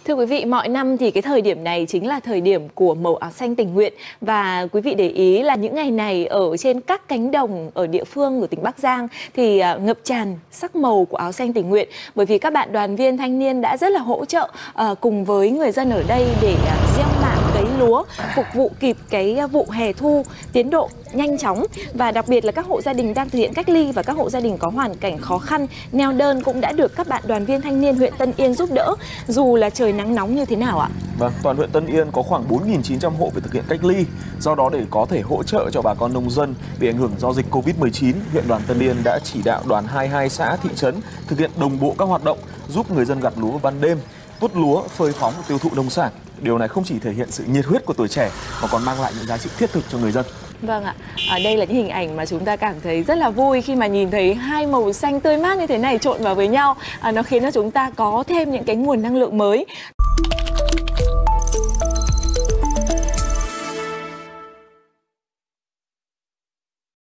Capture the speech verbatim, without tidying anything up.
Thưa quý vị, mọi năm thì cái thời điểm này chính là thời điểm của màu áo xanh tình nguyện. Và quý vị để ý là những ngày này ở trên các cánh đồng ở địa phương của tỉnh Bắc Giang thì ngập tràn sắc màu của áo xanh tình nguyện. Bởi vì các bạn đoàn viên thanh niên đã rất là hỗ trợ uh, cùng với người dân ở đây để uh, gieo mạ cấy lúa, phục vụ kịp cái vụ hè thu tiến độ nhanh chóng. Và đặc biệt là các hộ gia đình đang thực hiện cách ly và các hộ gia đình có hoàn cảnh khó khăn, neo đơn cũng đã được các bạn đoàn viên thanh niên huyện Tân Yên giúp đỡ, dù là trời nắng nóng như thế nào ạ? Vâng, toàn huyện Tân Yên có khoảng bốn nghìn chín trăm hộ phải thực hiện cách ly. Do đó để có thể hỗ trợ cho bà con nông dân bị ảnh hưởng do dịch Covid mười chín, huyện đoàn Tân Yên đã chỉ đạo đoàn hai mươi hai xã thị trấn thực hiện đồng bộ các hoạt động giúp người dân gặt lúa vào ban đêm, tuốt lúa, phơi phóng và tiêu thụ nông sản. Điều này không chỉ thể hiện sự nhiệt huyết của tuổi trẻ mà còn mang lại những giá trị thiết thực cho người dân. Vâng ạ, ở đây là những hình ảnh mà chúng ta cảm thấy rất là vui khi mà nhìn thấy hai màu xanh tươi mát như thế này trộn vào với nhau. À, nó khiến cho chúng ta có thêm những cái nguồn năng lượng mới.